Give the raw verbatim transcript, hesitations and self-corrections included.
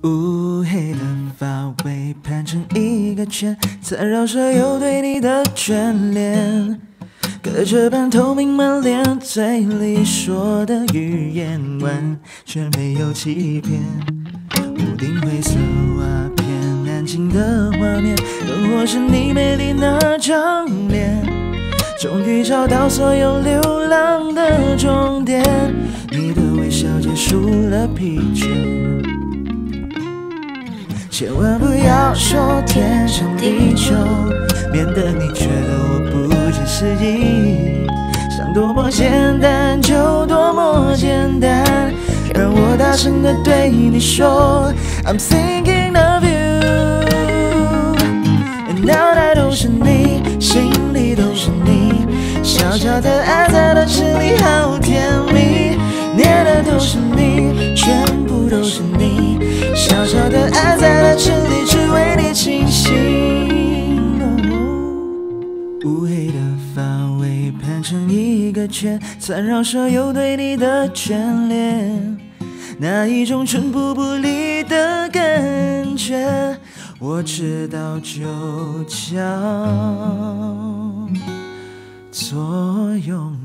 乌黑的发尾盘成一个圈，缠绕所有对你的眷恋。隔着半透明门帘，嘴里说的语言完全没有欺骗。屋顶灰色瓦片，安静的画面，灯火是你美丽那张脸。终于找到所有流浪的终点，你的微笑结束了疲倦。千万不要说天长地久，免得你觉得我不切实际。想多么简单就多么简单，让我大声地对你说 I'm thinking of you。 脑袋都是你，心里都是你，小小的爱在乐池里好甜蜜，念的都是你，全部都是你，小小的爱在乐池里只为你倾心。哦，乌黑的发尾盘成一个圈，缠绕所有对你的眷恋，那一种寸步不离的感觉，我知道就叫作用。